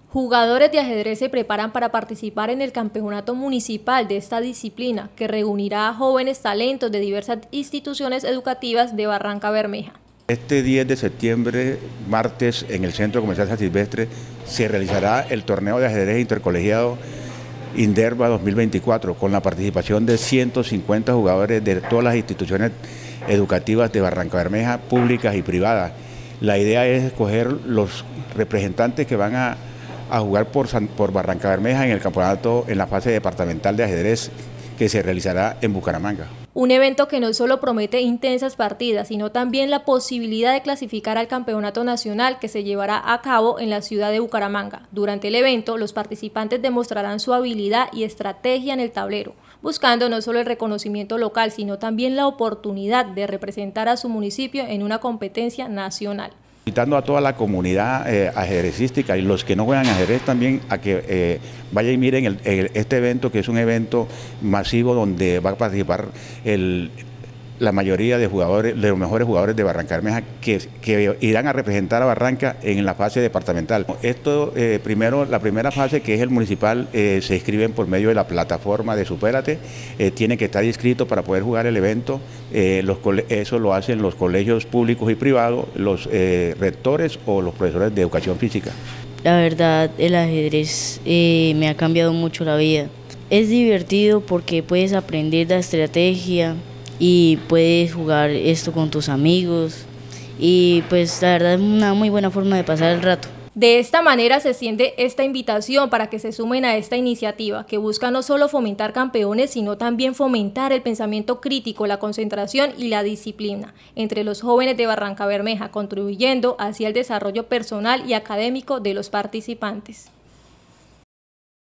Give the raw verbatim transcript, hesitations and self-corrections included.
Jugadores de ajedrez se preparan para participar en el campeonato municipal de esta disciplina, que reunirá a jóvenes talentos de diversas instituciones educativas de Barrancabermeja. Este diez de septiembre, martes, en el Centro Comercial San Silvestre, se realizará el torneo de ajedrez intercolegiado INDERVA dos mil veinticuatro, con la participación de ciento cincuenta jugadores de todas las instituciones educativas de Barrancabermeja, públicas y privadas. La idea es escoger los representantes que van a a jugar por, San, por Barrancabermeja en el campeonato en la fase departamental de ajedrez que se realizará en Bucaramanga. Un evento que no solo promete intensas partidas, sino también la posibilidad de clasificar al campeonato nacional que se llevará a cabo en la ciudad de Bucaramanga. Durante el evento, los participantes demostrarán su habilidad y estrategia en el tablero, buscando no solo el reconocimiento local, sino también la oportunidad de representar a su municipio en una competencia nacional. Invitando a toda la comunidad eh, ajedrecística y los que no juegan ajedrez también a que eh, vayan y miren el, el, este evento, que es un evento masivo donde va a participar el, la mayoría de jugadores, de los mejores jugadores de Barrancabermeja que, que irán a representar a Barranca en la fase departamental. Esto eh, primero, la primera fase, que es el municipal, eh, se inscriben por medio de la plataforma de Supérate, eh, tiene que estar inscrito para poder jugar el evento. Eh, los, eso lo hacen los colegios públicos y privados, los eh, rectores o los profesores de educación física. La verdad, el ajedrez eh, me ha cambiado mucho la vida. Es divertido porque puedes aprender la estrategia y puedes jugar esto con tus amigos y pues la verdad es una muy buena forma de pasar el rato. De esta manera se extiende esta invitación para que se sumen a esta iniciativa que busca no solo fomentar campeones, sino también fomentar el pensamiento crítico, la concentración y la disciplina entre los jóvenes de Barrancabermeja, contribuyendo hacia el desarrollo personal y académico de los participantes.